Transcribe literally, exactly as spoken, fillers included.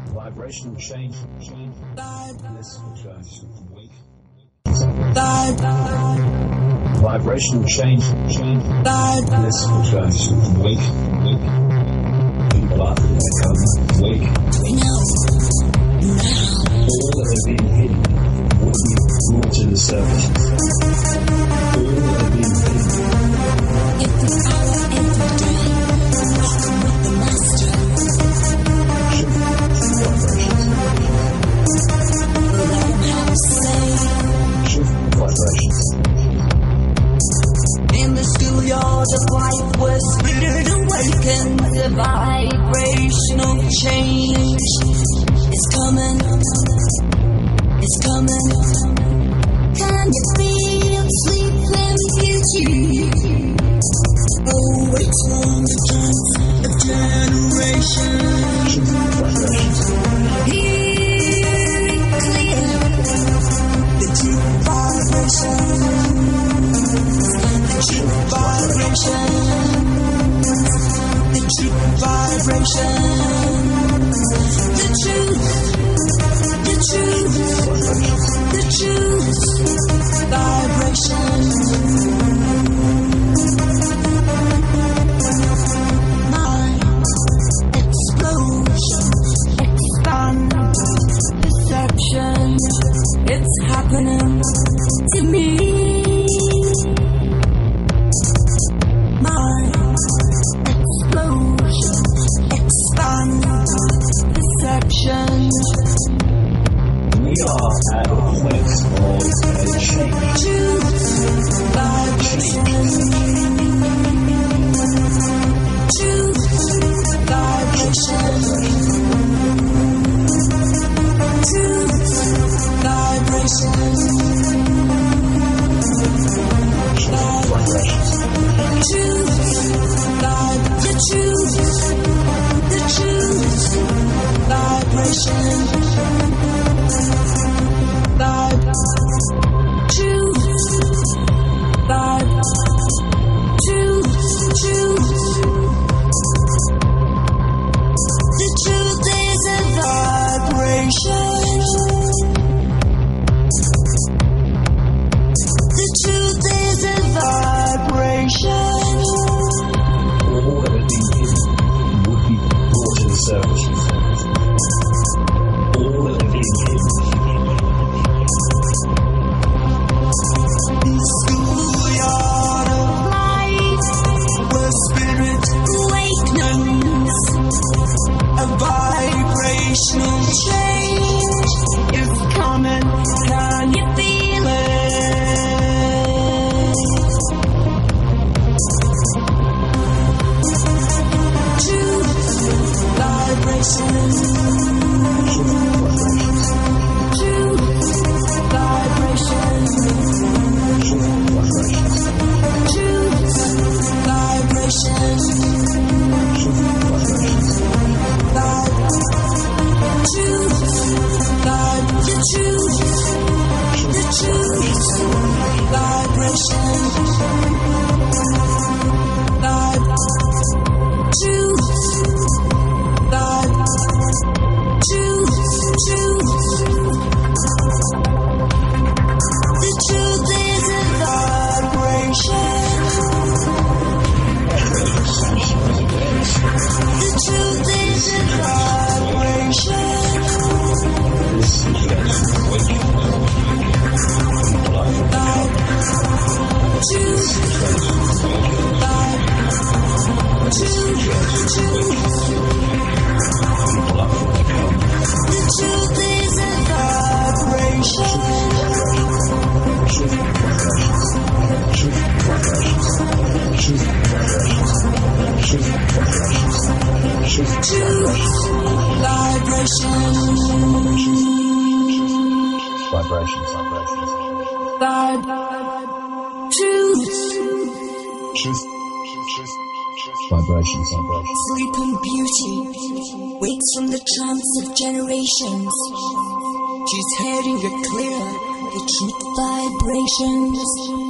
Vibration change, change. This returns to wake. Vibration change, change. This returns to wake, wake. People are become wake. All that had been hidden will be brought to the surface. All that had been hidden. Every hour, every day, walking with the master. In the schoolyard of life, where spirit awakens, the vibrational change is coming, it's coming. Can you feel sleeping beauty? Awake from the trance of generations. Hear it clear, the deep vibrations, the deep vibrations, the deep vibrations, the truth, the truth, the truth, vibrations. Mind explosion, expand perception. It's happening to me. Mind explosion, expand perception. We are at a place of a change. Truth, vibration. Truth, vibration. Truth, vibration. Truth, vib, the truth, the truth, vibration. Vibe, truth, vibe, truth, truth. The truth is a vibration. The truth is a vibration. All that had been hidden would be brought to the surface. All that had been hidden. Schoolyard of life, where spirit awakens, a vibrational change is coming. Can you feel it? Truth, vibration. Truth, vibration. Truth, vibration. Vibe, truth, vibe, the truth, the truth, vibration. Vibe, truth, vibe, truth, truth. The truth is a vibration. The truth is a vibration. Vibe, truth, vibe, truth, truth. The truth is a vibration. Truth, vibration. Vibrations, vibrations. Vibe, truth. Truth, truth, vibrations, vibrations. Sleeping beauty wakes from the trance of generations. She's hearing it clear, the truth vibrations.